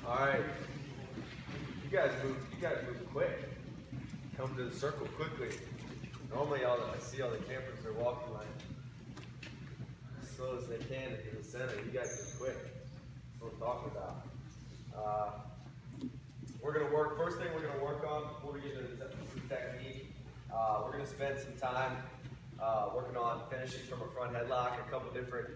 All right. You guys move quick. Come to the circle quickly. Normally I see all the campers are walking like as slow as they can into the center. You guys move quick. That's what we're talking about. We're gonna work, first thing we're gonna work on before we get into some technique, we're gonna spend some time working on finishing from a front headlock, a couple different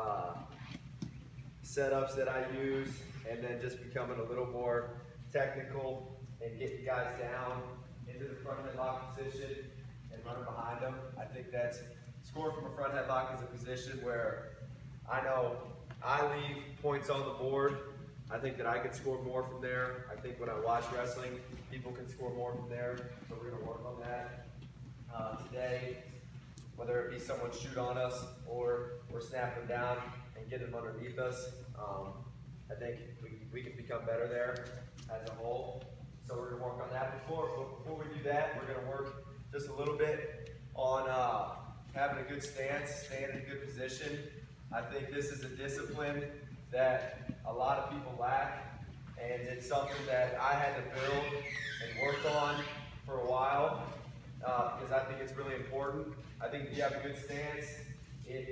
setups that I use, and then just becoming a little more technical and get you guys down into the front headlock position and running behind them. I think that's, scoring from a front headlock is a position where I know I leave points on the board. I think that I could score more from there. I think when I watch wrestling, people can score more from there. So we're gonna work on that today, whether it be someone shoot on us or we're snapping down and get them underneath us. I think we can become better there as a whole. So we're gonna work on that. Before we do that, we're gonna work just a little bit on having a good stance, staying in a good position. I think this is a discipline that a lot of people lack, and it's something that I had to build and work on for a while because I think it's really important. I think if you have a good stance, it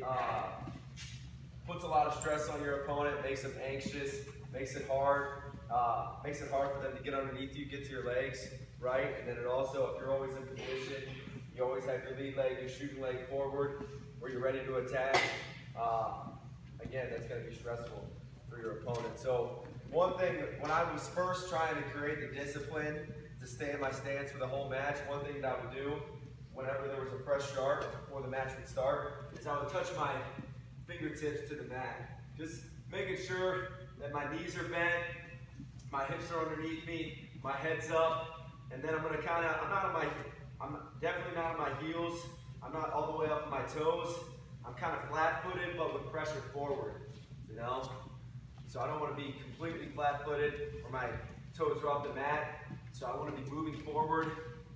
puts a lot of stress on your opponent, makes them anxious, makes it hard for them to get underneath you, get to your legs, right? And then it also, if you're always in position, you always have your lead leg, your shooting leg forward, where you're ready to attack. Again, that's going to be stressful for your opponent. So one thing, when I was first trying to create the discipline to stay in my stance for the whole match, one thing that I would do whenever there was a fresh start, before the match would start, is I would touch my fingertips to the mat. Just making sure that my knees are bent, my hips are underneath me, my head's up, and then I'm going to kind of, I'm definitely not on my heels, I'm not all the way up on my toes. I'm kind of flat-footed, but with pressure forward, you know? So I don't want to be completely flat-footed or my toes are off the mat. So I want to be moving forward,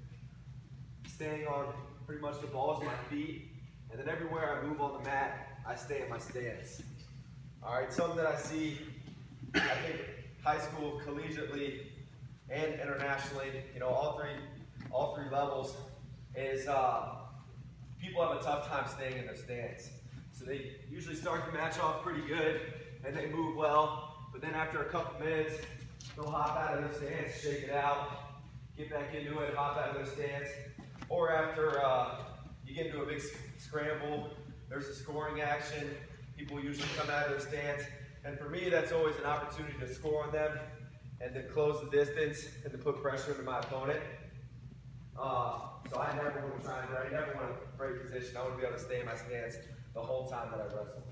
staying on pretty much the balls of my feet, and then everywhere I move on the mat, I stay in my stance. All right, something that I see, I think high school, collegiately, and internationally, you know, all three levels, is people have a tough time staying in their stance. So they usually start the match off pretty good and they move well, but then after a couple minutes, they'll hop out of their stance, shake it out, get back into it, hop out of their stance. Or after you get into a big scramble, there's a scoring action, people usually come out of their stance. And for me, that's always an opportunity to score on them and to close the distance and to put pressure into my opponent. So I never want to try and break, I never want to break position. I want to be able to stay in my stance the whole time that I wrestle.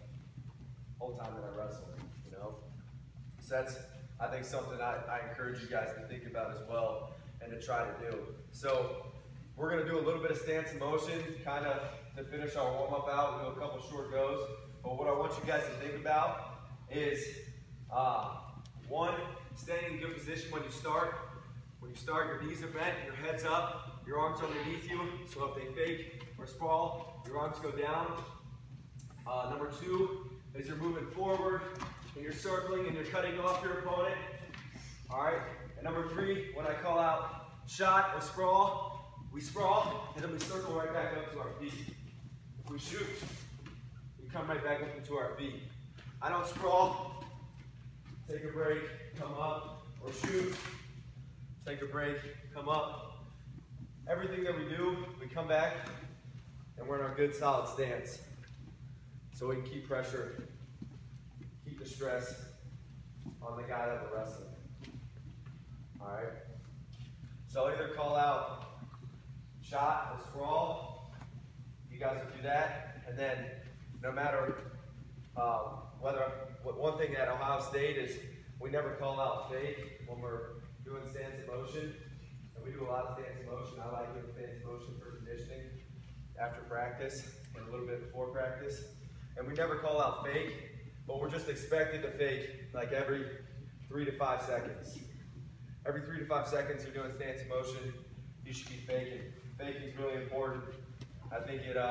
You know? So that's, I think, something I encourage you guys to think about as well and to try to do. So we're going to do a little bit of stance and motion, kind of to finish our warm-up out. We'll do a couple short goes. But what I want you guys to think about is, one, staying in good position when you start. When you start, your knees are bent, your head's up, your arms underneath you, so if they fake or sprawl, your arms go down. Number two is you're moving forward, and you're circling, and you're cutting off your opponent. All right, and number three, when I call out shot or sprawl, we sprawl, and then we circle right back up to our feet. If we shoot, we come right back up into our feet. I don't sprawl, take a break, come up, or shoot. Take a break, come up. Everything that we do, we come back and we're in our good solid stance. So we can keep pressure, keep the stress on the guy that we're wrestling. All right? So I'll either call out shot or sprawl. You guys will do that. And then no matter one thing at Ohio State is we never call out fake when we're doing stance and motion. And we do a lot of stance and motion. I like doing stance and motion for conditioning after practice and a little bit before practice. And we never call out fake, but we're just expected to fake like every 3 to 5 seconds. Every 3 to 5 seconds you're doing stance and motion, you should be faking. Faking is really important. I think it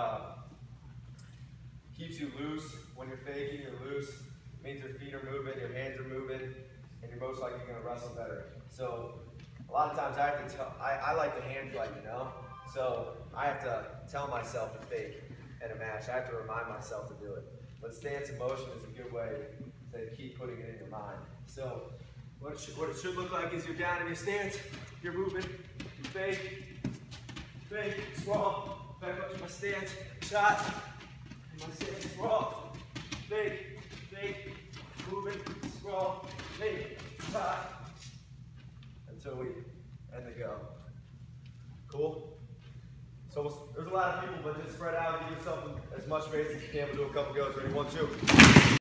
keeps you loose. When you're faking, you're loose. It means your feet are moving, your hands are moving, and you're most likely going to wrestle better. So a lot of times I have to tell, I like to hand fight, you know? So I have to tell myself to fake in a match. I have to remind myself to do it. But stance in motion is a good way to keep putting it in your mind. So what it should look like is you're down in your stance, you're moving, you fake, sprawl, back up to my stance, shot, my stance, sprawl, fake, moving, sprawl, fake, shot, until we end the go. Cool? So there's a lot of people, but just spread out and give yourself as much space as you can. We'll do a couple goes. Ready? 1, 2.